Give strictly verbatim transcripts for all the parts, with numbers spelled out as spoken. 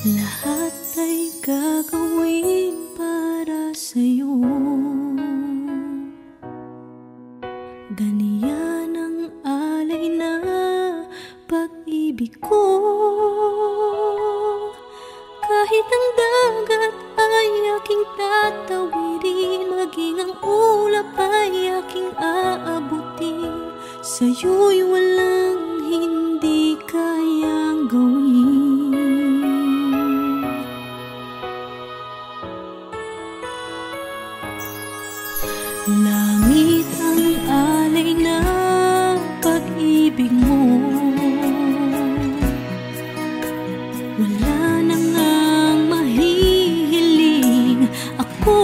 Lahat ay gagawin para sa'yo. Ganiyan ang alay na pag-ibig ko. Kahit ang dagat ay aking tatawirin, maging ang ulap ay aking aabutin, sa'yo'y walang hindi kayang gawin. Langit ang alay na pag-ibig mo. Wala na ngang mahihiling ako.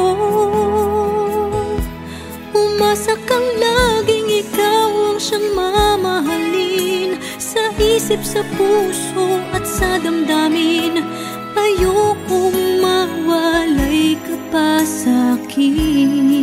Umasa kang laging ikaw ang siyang mamahalin, sa isip, sa puso at sa damdamin. Ayokong mawalay ka pa sa'kin.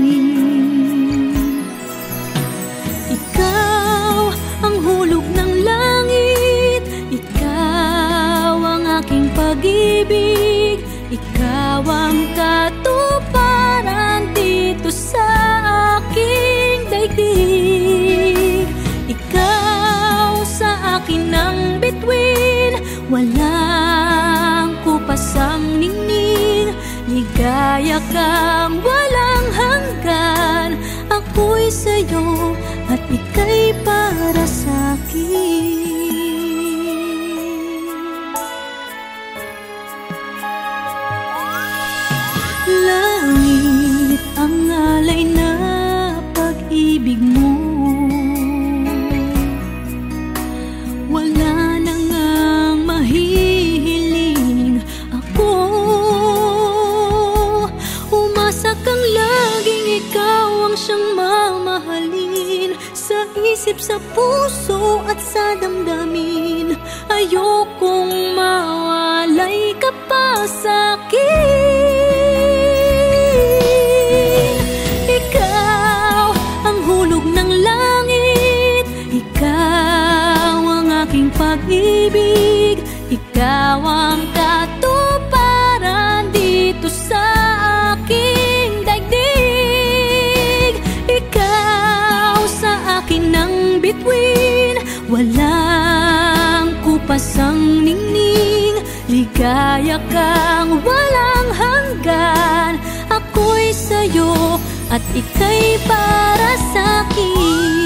Ikaw ang hulog ng langit, ikaw ang aking pag-ibig, ikaw ang katuparan dito sa aking daigdig. Ikaw sa akin ang bituin, walang kupasang ningning. Ligaya kang walang hanggan, ako'y sa'yo at ika'y para sa'kin. Langit ang alay na pag-ibig mo. Wala na ngang mahihiling ako. Umasa kang laging ikaw ang siyang mamahalin, sa isip, sa puso at sa damdamin. Ayokong mawalay ka pa sa'kin. Ikaw ang hulog ng langit, ikaw ang aking pag-ibig, ikaw ang katuparan dito sa aking daigdig. Ikaw sa akin ang bituin, walang kupasang ningning. Ligaya kang walang hanggan, ako'y sa'yo at ika'y para sa'kin.